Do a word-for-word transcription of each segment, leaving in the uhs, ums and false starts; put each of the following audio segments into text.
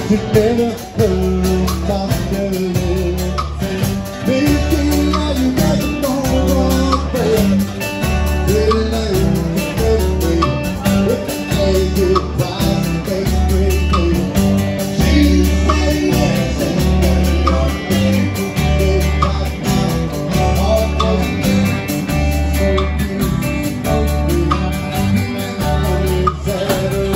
together for longer living. Baby, now you got no wrong way. We learn to get away. We can say goodbye, baby. She said yes and then your name. Goodbye now, all for me. So you know me, and it's settled.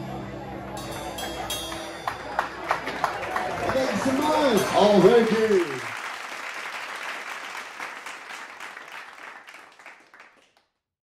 All very good.